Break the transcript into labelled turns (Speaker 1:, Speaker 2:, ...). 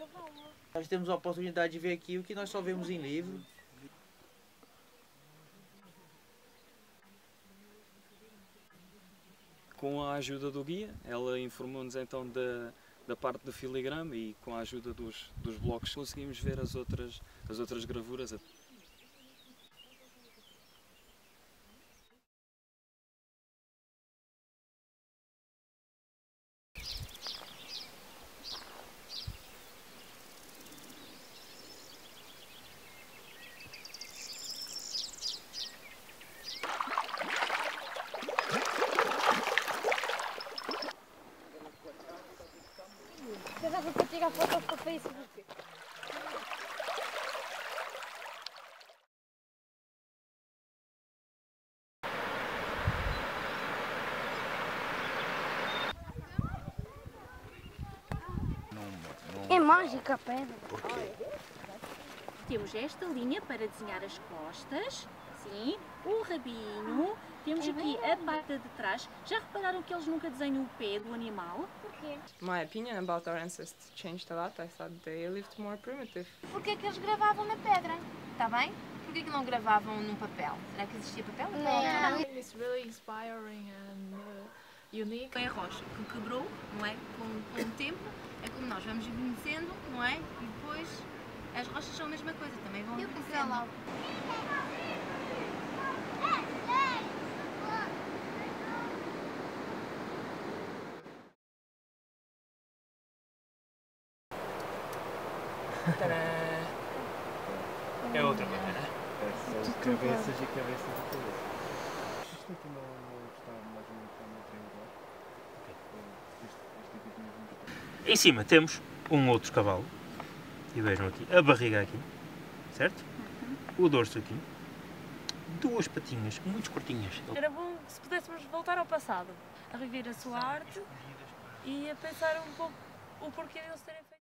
Speaker 1: Nós temos a oportunidade de ver aqui o que nós só vemos em livro.
Speaker 2: Com a ajuda do guia, ela informou-nos então da parte do filigrama e com a ajuda dos blocos conseguimos ver as outras gravuras.
Speaker 3: Já vou tirar fotos para o Facebook. É mágica a pedra.
Speaker 1: Porquê?
Speaker 4: Temos esta linha para desenhar as costas, sim, o rabinho, temos aqui a parte de trás. Já repararam que eles nunca desenham o pé do animal?
Speaker 3: Porquê?
Speaker 5: My opinion about our ancestors changed a lot. I thought they lived more primitive.
Speaker 6: Porquê que eles gravavam na pedra? Está bem? Porquê que não gravavam num papel? Será que existia papel?
Speaker 3: Não.
Speaker 7: It's really inspiring and unique.
Speaker 6: Foi a rocha que quebrou, não é? Com o tempo, é como nós vamos envelhecendo, não é? E depois as rochas são a mesma coisa, também vão envelhecendo.
Speaker 1: É outra coisa, né?
Speaker 8: São cabeças e cabeças e cabeças. Isto aqui não está mais ou menos como triangular? Este aqui mesmo.
Speaker 1: Em cima temos um outro cavalo. E vejam aqui, a barriga aqui, certo? O dorso aqui. Duas patinhas, muito curtinhas.
Speaker 7: Era bom se pudéssemos voltar ao passado, a rever a sua arte e a pensar um pouco o porquê de eles terem feito.